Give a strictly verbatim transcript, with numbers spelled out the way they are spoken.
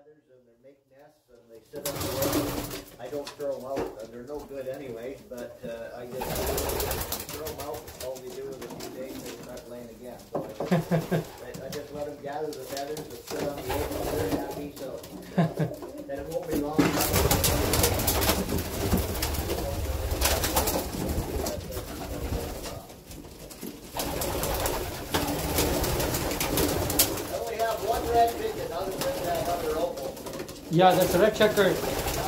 feathers and they make nests and they sit on the eggs. I don't throw them out. They're no good anyway, but uh, I just throw them out. All we do is a few days they start laying again. So I just, I, I just let them gather the feathers and sit on the eggs and they're happy. So then it won't be long. Yeah, that's a red checker.